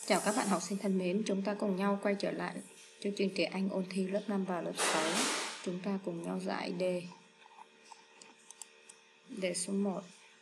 Chào các bạn học sinh thân mến, chúng ta cùng nhau quay trở lại chương trình tiếng Anh ôn thi lớp 5 và lớp 6. Chúng ta cùng nhau giải đề. Đề số 1.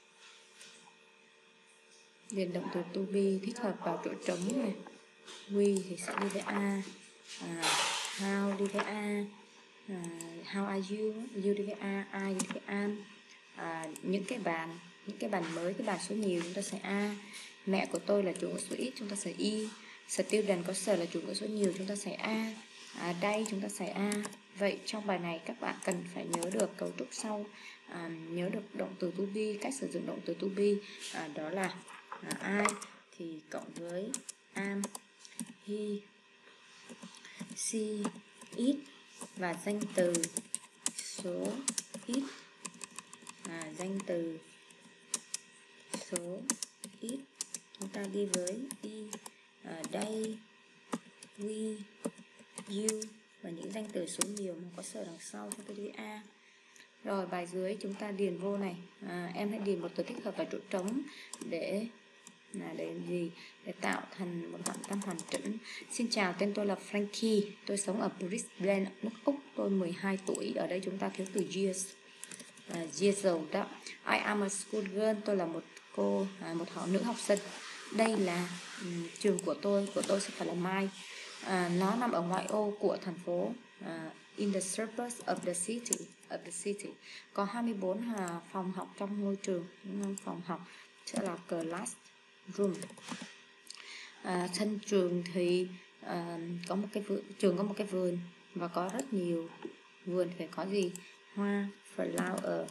Điền động từ to be thích hợp vào chỗ trống này. We thì sẽ đi với A. How đi với A. How are you? You đi với A. I đi với an. Những cái bàn mới, cái bàn số nhiều chúng ta sẽ A. Mẹ của tôi là chủ của số ít, chúng ta sẽ Y. Student có sở là chủ của số nhiều, chúng ta sẽ A. Đây chúng ta sẽ A. Vậy trong bài này các bạn cần phải nhớ được cấu trúc sau, nhớ được động từ to be, cách sử dụng động từ to be, đó là I thì cộng với am, he, she, it và danh từ số ít, danh từ số ít chúng ta đi với y, đây, we, you và những danh từ số nhiều mà có sở đằng sau chúng ta đi với A. Rồi bài dưới chúng ta điền vô này, em hãy điền một từ thích hợp vào chỗ trống để tạo thành một đoạn văn hoàn chỉnh. Xin chào, tên tôi là Frankie, tôi sống ở Brisbane, nước Úc, tôi 12 tuổi. Ở đây chúng ta thiếu từ years old đó. I am a school girl, tôi là một nữ học sinh. Đây là trường của tôi sẽ phải là my. Nó nằm ở ngoại ô của thành phố, in the suburbs of the city. Có 24 phòng học trong ngôi trường. Phòng học sẽ là classroom. Sân trường thì có một cái vườn và có rất nhiều vườn, phải có gì? Hoa, flower,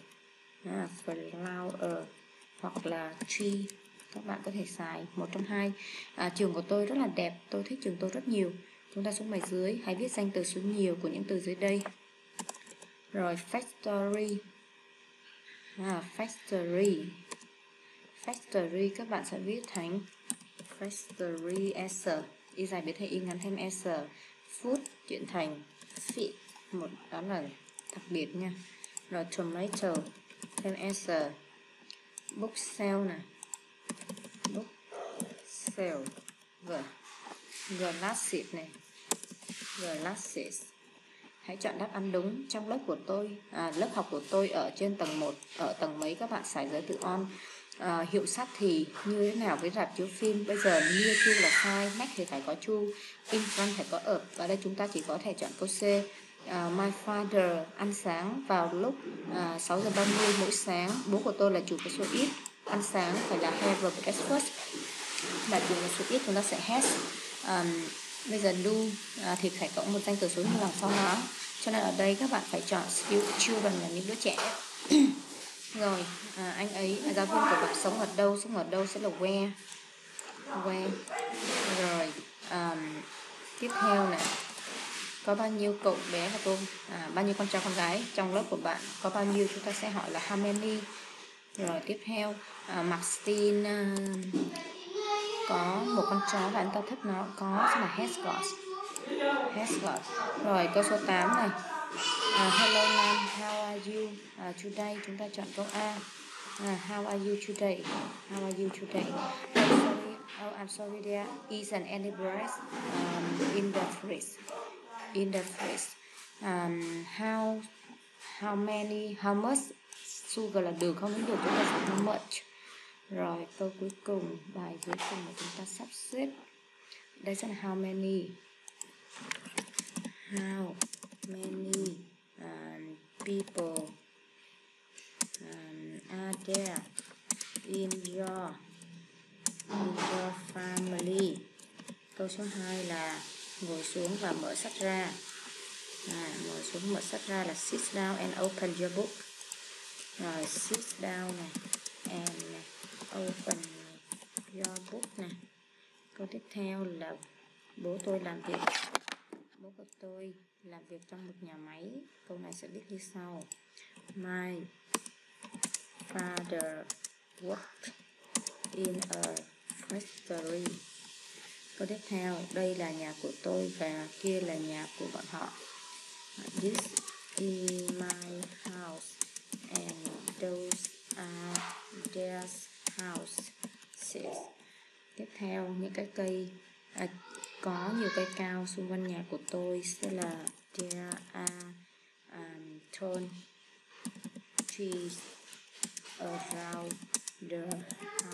hoặc là tree. Các bạn có thể xài một trong hai. Trường của tôi rất là đẹp, tôi thích trường tôi rất nhiều. Chúng ta xuống bài dưới, hãy viết danh từ số nhiều của những từ dưới đây. Rồi factory, factory các bạn sẽ viết thành factory s, y dài biến thành y ngắn thêm s. Food chuyển thành feed, một đó là đặc biệt nha. Rồi tomato thêm s. Bookshelf nè, bookshelf. Glasses này, glasses. Hãy chọn đáp án đúng. Trong lớp của tôi, lớp học của tôi ở trên tầng 1, ở tầng mấy các bạn xài giới từ on. Hiệu sách thì như thế nào với rạp chiếu phim? Bây giờ near to là sai, next thì phải có to, in front phải có up. Ở đây chúng ta chỉ có thể chọn câu C. My father ăn sáng vào lúc 6 giờ 30 mỗi sáng. Bố của tôi là chủ của số ít, ăn sáng phải là have breakfast. Là chủ của số ít chúng ta sẽ has. Bây giờ do thì phải cộng một danh từ số nhiều đằng sau nó, cho nên ở đây các bạn phải chọn children là những đứa trẻ. Rồi anh ấy, giáo viên của bạn sống ở đâu sẽ là where. Rồi tiếp theo này, có bao nhiêu cậu bé và cô, bao nhiêu con trai con gái trong lớp của bạn, có bao nhiêu chúng ta sẽ hỏi là how many. Rồi tiếp theo Maxine có một con chó và anh ta thích nó, có sẽ là has got. Rồi câu số 8 này, hello Nam, how are you today, chúng ta chọn câu A. How are you today? I'm sorry there isn't any bread in the fridge. How much sugar là đường, không đến đường chúng ta sẽ how much. Rồi câu cuối cùng, bài cuối cùng mà chúng ta sắp xếp, đây sẽ là how many people are there in your family. Câu số 2 là ngồi xuống và mở sách ra. Ngồi xuống mở sách ra là sit down and open your book. Rồi sit down này and open your book này. Câu tiếp theo là bố tôi làm việc. Bố của tôi làm việc trong một nhà máy. Câu này sẽ viết như sau. My father worked in a factory. Câu tiếp theo, đây là nhà của tôi và kia là nhà của bọn họ. This is my house and those are their houses. Tiếp theo, những cái cây có nhiều cây cao xung quanh nhà của tôi sẽ là there are tall trees around the